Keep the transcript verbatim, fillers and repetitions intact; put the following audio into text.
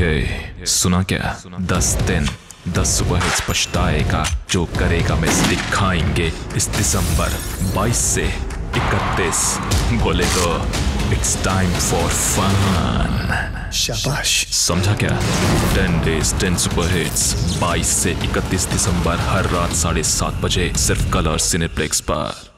हे सुना क्या? दस दिन दस सुपरहिट्स पछताएगा, जो करेगा मिस दिखाएंगे इस दिसंबर बाईस से इकतीस। बोले तो इट्स टाइम फॉर फन। शाबाश, समझा क्या? टेन डेज टेन सुपरहिट्स, बाईस से इकतीस दिसंबर हर रात साढ़े सात बजे सिर्फ कलर सिनेप्लेक्स पर।